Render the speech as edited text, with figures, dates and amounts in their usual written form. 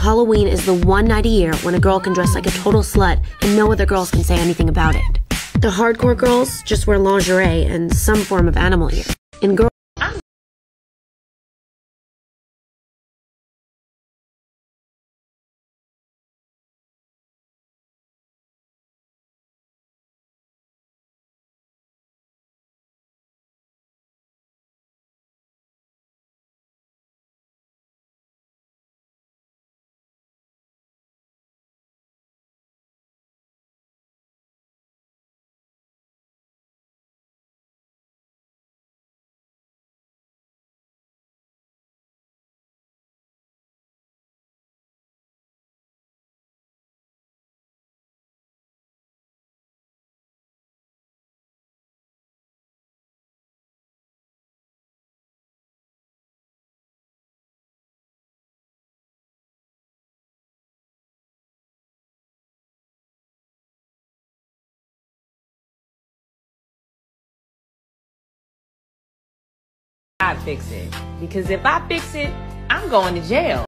Halloween is the one night a year when a girl can dress like a total slut and no other girls can say anything about it. The hardcore girls just wear lingerie and some form of animal ear. And girls I fix it. Because if I fix it, I'm going to jail.